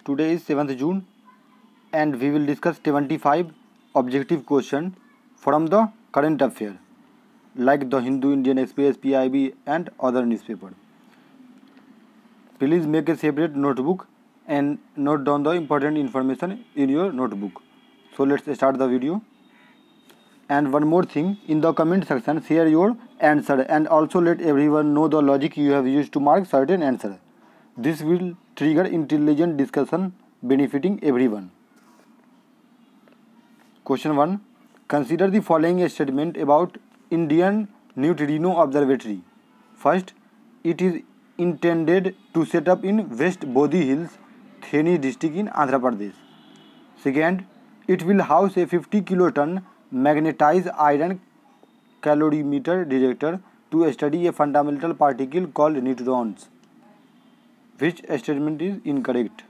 Today is 7th June and we will discuss 75 objective questions from the current affair like the Hindu, Indian Express, PIB and other newspaper. Please make a separate notebook and note down the important information in your notebook. So let's start the video. And one more thing, in the comment section share your answer and also let everyone know the logic you have used to mark certain answer. This will trigger intelligent discussion benefiting everyone. Question 1. Consider the following statement about Indian Neutrino Observatory. First, it is intended to set up in West Bodhi Hills, Theni district in Andhra Pradesh. Second, it will house a 50 kiloton magnetized iron calorimeter detector to study a fundamental particle called neutrons. Which statement is incorrect?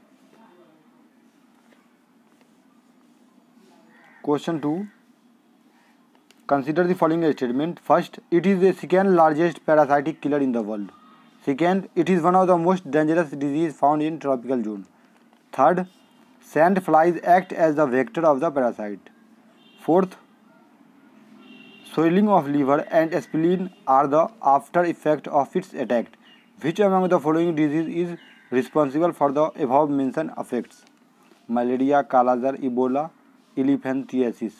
Question 2. Consider the following statement. First, it is the second largest parasitic killer in the world. Second, it is one of the most dangerous diseases found in tropical zone. Third, sand flies act as the vector of the parasite. Fourth, swelling of liver and spleen are the after effect of its attack. Which among the following diseases is responsible for the above mentioned effects? Malaria, Kala-Azar, Ebola, elephantiasis.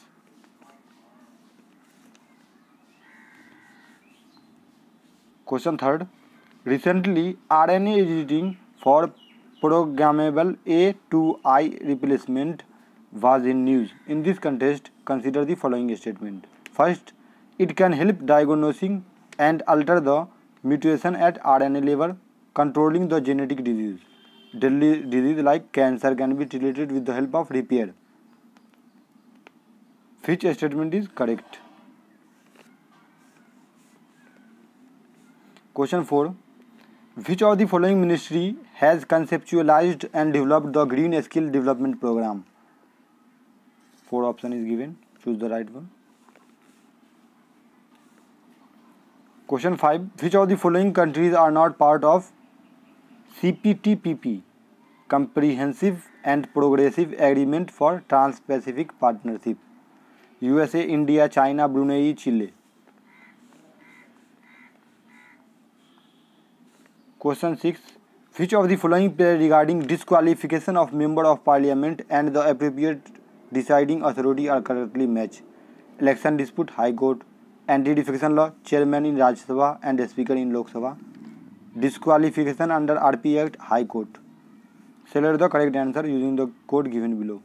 Question 3. Recently, RNA editing for programmable A to I replacement was in news. In this context, consider the following statement. First, it can help diagnosing and alter the mutation at RNA level, controlling the genetic disease. Deadly disease like cancer can be treated with the help of repair. Which statement is correct? Question 4. Which of the following ministry has conceptualized and developed the Green Skill Development Program? 4 options is given. Choose the right one. Question 5. Which of the following countries are not part of CPTPP, Comprehensive and Progressive Agreement for Trans-Pacific Partnership? USA, India, China, Brunei, Chile. Question 6. Which of the following regarding disqualification of member of parliament and the appropriate deciding authority are correctly matched? Election dispute, High Court. Anti-defecation law, chairman in Rajya Sabha and speaker in Lok Sabha. Disqualification under RP Act, High Court. Select the correct answer using the code given below.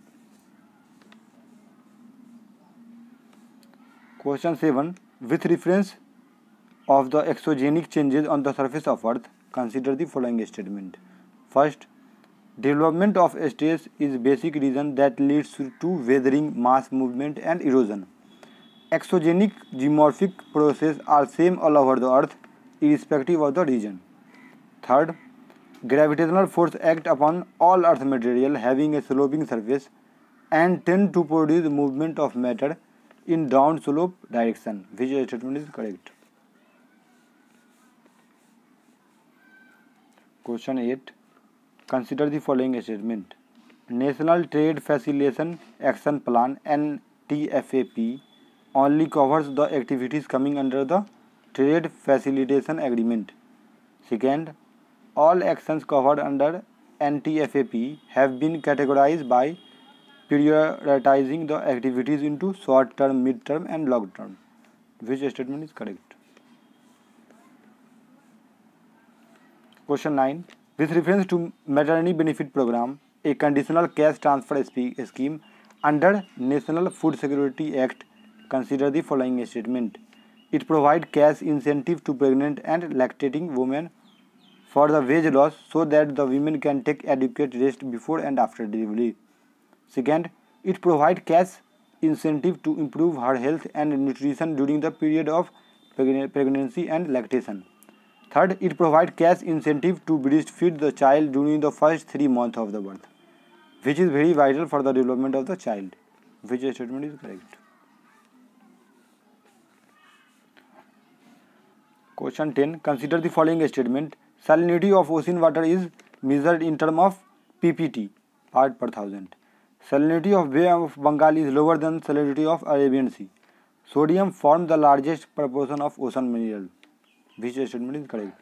Question 7. With reference of the exogenic changes on the surface of Earth, consider the following statement. First, development of stress is basic reason that leads to weathering, mass movement and erosion. Exogenic geomorphic processes are same all over the Earth, irrespective of the region. Third, gravitational force act upon all Earth material having a sloping surface and tend to produce movement of matter in down slope direction. Which statement is correct? Question 8. Consider the following statement. National Trade Facilitation Action Plan (NTFAP) only covers the activities coming under the Trade Facilitation Agreement. Second, all actions covered under NTFAP have been categorized by prioritizing the activities into short term, mid term and long term. Which statement is correct? Question 9. With reference to maternity benefit program, a conditional cash transfer scheme under National Food Security Act, consider the following statement. It provides cash incentive to pregnant and lactating women for the wage loss so that the women can take adequate rest before and after delivery. Second, it provides cash incentive to improve her health and nutrition during the period of pregnancy and lactation. Third, it provides cash incentive to breastfeed the child during the first 3 months of the birth, which is very vital for the development of the child. Which statement is correct? Question 10. Consider the following statement. Salinity of ocean water is measured in terms of PPT. part per 1000. Salinity of Bay of Bengal is lower than salinity of Arabian Sea. Sodium forms the largest proportion of ocean mineral. Which statement is correct?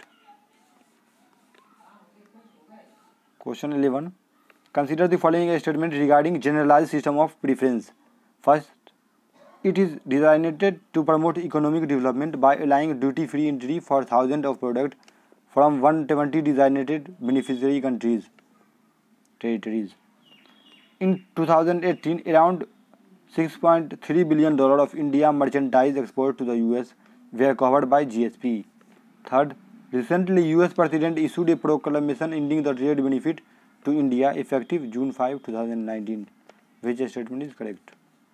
Question 11. Consider the following statement regarding generalized system of preference. First, it is designed to promote economic development by allowing duty-free entry for thousands of products from 120 designated beneficiary territories. In 2018, around $6.3 billion of India merchandise exports to the US were covered by GSP. Third, recently US President issued a proclamation ending the trade benefit to India effective June 5, 2019. Which statement is correct?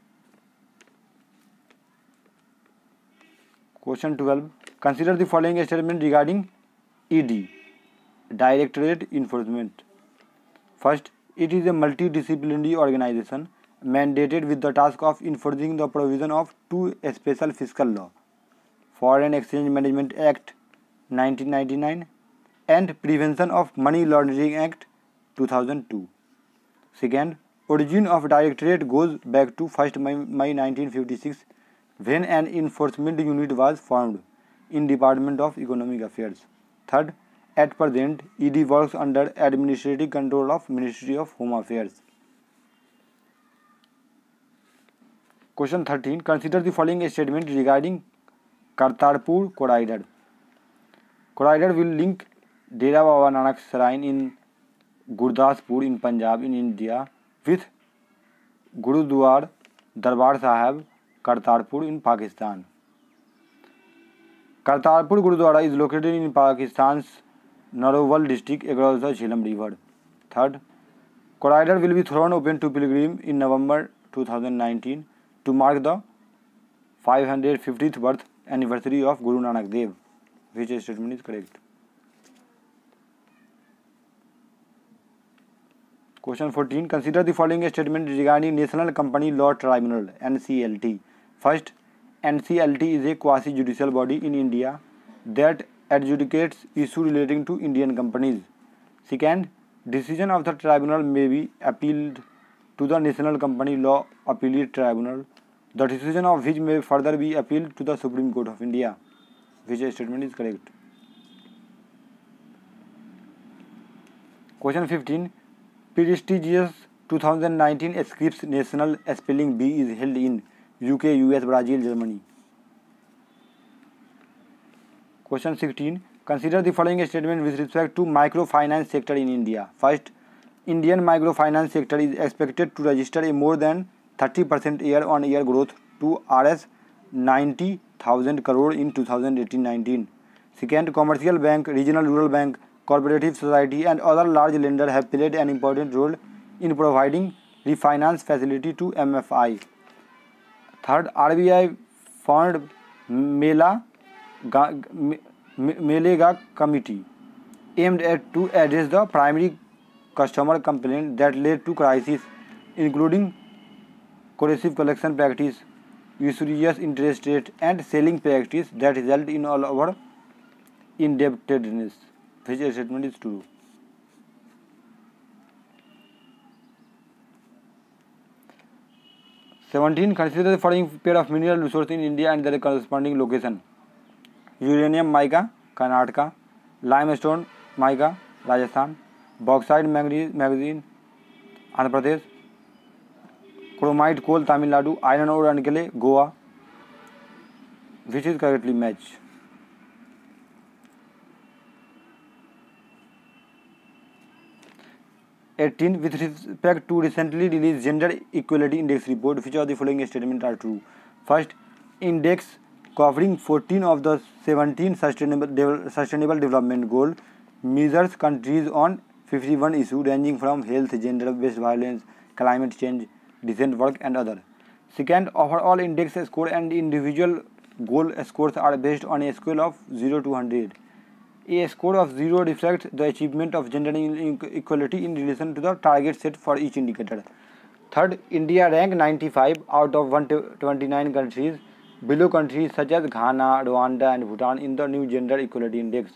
Question 12. Consider the following statement regarding ED, Directorate Enforcement. First, it is a multidisciplinary organization mandated with the task of enforcing the provision of two special fiscal law, Foreign Exchange Management Act 1999 and Prevention of Money Laundering Act 2002. Second, origin of directorate goes back to 1st May 1956 when an enforcement unit was formed in Department of Economic Affairs. Third, at present, ED works under administrative control of Ministry of Home Affairs. Question 13. Consider the following statement regarding Kartarpur Corridor. Corridor will link Dera Baba Nanak Shrine in Gurdaspur in Punjab in India with Gurudwara Darbar Sahib Kartarpur in Pakistan. Kartarpur Gurudwara is located in Pakistan's Narowal district across the Jhelum River. Third, corridor will be thrown open to pilgrims in November 2019 to mark the 550th birth anniversary of Guru Nanak Dev. Which statement is correct? Question 14. Consider the following statement regarding National Company Law Tribunal (NCLT). First, NCLT is a quasi-judicial body in India that adjudicates issues relating to Indian companies. Second, decision of the tribunal may be appealed to the National Company Law Appellate Tribunal, the decision of which may further be appealed to the Supreme Court of India. Which statement is correct? Question 15. Prestigious 2019 Scripps National Spelling Bee is held in UK, US, Brazil, Germany. Question 16. Consider the following statement with respect to microfinance sector in India. First, Indian microfinance sector is expected to register a more than 30% year-on-year growth to Rs 90,000 crore in 2018-19. Second, commercial bank, regional rural bank, cooperative society and other large lenders have played an important role in providing refinance facility to MFI. Third, RBI formed Melega committee aimed at to address the primary customer complaint that led to crisis, including corrosive collection practice, usurious interest rate and selling practice that result in all our indebtedness. Which statement is true? (17) Consider the following pair of mineral resources in India and their corresponding location. Uranium mica, Karnataka. Limestone mica, Rajasthan. Bauxite magazine, Andhra Pradesh. Chromite coal, Tamil Nadu. Iron ore and clay, Goa. Which is correctly matched? (18) With respect to recently released Gender Equality Index report, which of the following statements are true? First, index covering 14 of the 17 sustainable development goals measures countries on 51 issues ranging from health, gender-based violence, climate change, decent work and other. Second, overall index score and individual goal scores are based on a scale of 0 to 100. A score of 0 reflects the achievement of gender equality in relation to the target set for each indicator. Third, India ranked 95 out of 129 countries, below countries such as Ghana, Rwanda and Bhutan in the new Gender Equality Index.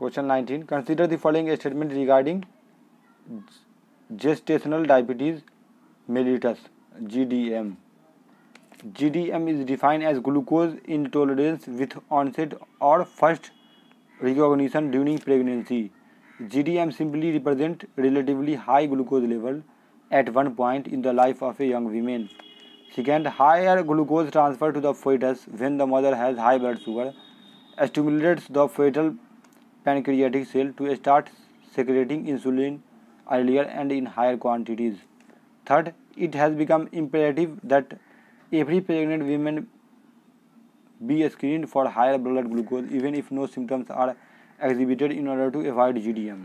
Question 19. Consider the following statement regarding gestational diabetes mellitus, GDM. GDM is defined as glucose intolerance with onset or first recognition during pregnancy. GDM simply represents relatively high glucose level at one point in the life of a young woman. Second, higher glucose transfer to the fetus when the mother has high blood sugar stimulates the fetal pancreatic cell to start secreting insulin earlier and in higher quantities. Third, it has become imperative that every pregnant woman be screened for higher blood glucose even if no symptoms are exhibited in order to avoid GDM.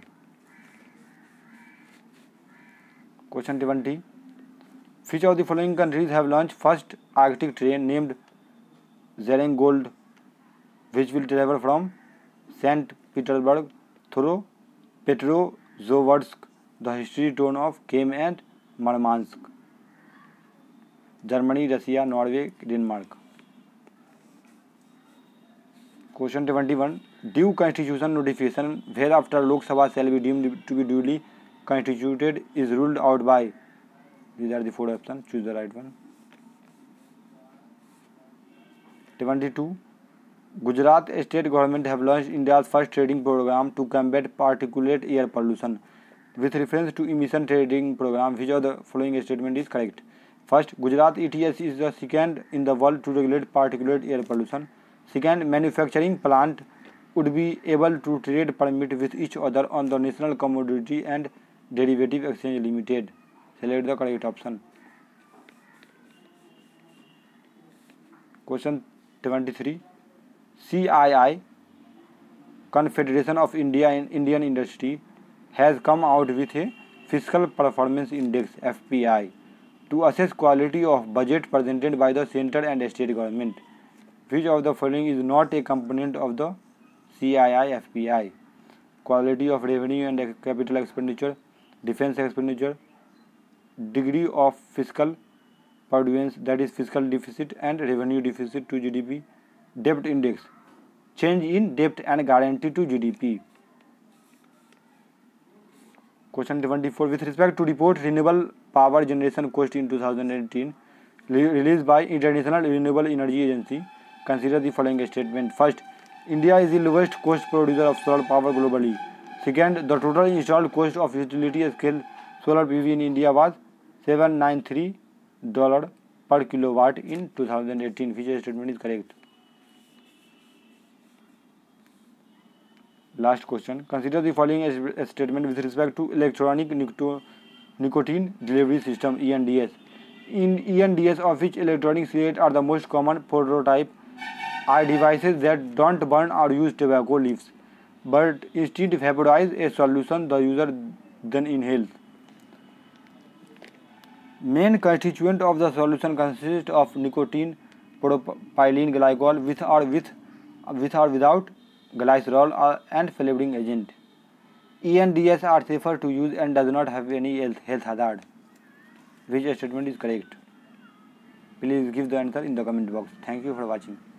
Question 20. Which of the following countries have launched first Arctic train named Zarengold, which will travel from St. Petersburg through Petrozavodsk, the history town of Kem and Murmansk? Germany, Russia, Norway, Denmark. Question 21. Due constitution notification whereafter Lok Sabha shall be deemed to be duly constituted is ruled out by. These are the four options. Choose the right one. 22. Gujarat state government have launched India's first trading program to combat particulate air pollution. With reference to emission trading program, which of the following statement is correct? First, Gujarat ETS is the second in the world to regulate particulate air pollution. Second, manufacturing plant would be able to trade permit with each other on the National Commodity and Derivative Exchange Limited. Select the correct option. Question 23. CII, Confederation of India and Indian Industry, has come out with a Fiscal Performance Index (FPI) to assess quality of budget presented by the centre and state government. Which of the following is not a component of the CII FPI? Quality of revenue and capital expenditure, defence expenditure, degree of fiscal prudence, that is fiscal deficit and revenue deficit to GDP, debt index, change in debt and guarantee to GDP. Question 24. With respect to report renewable power generation cost in 2018 released by International Renewable Energy Agency, consider the following statement. First, India is the lowest cost producer of solar power globally. Second, the total installed cost of utility scale solar PV in India was $793 per kilowatt in 2018. Which statement is correct? Last question. Consider the following statement with respect to electronic nicotine delivery system (ENDS). In ENDS, of which electronic cigarettes are the most common prototype, are devices that don't burn or use tobacco leaves, but instead vaporize a solution the user then inhales. Main constituent of the solution consists of nicotine, propylene glycol with or without glycerol and flavoring agent. ENDS are safer to use and does not have any health hazard. Which statement is correct? Please give the answer in the comment box. Thank you for watching.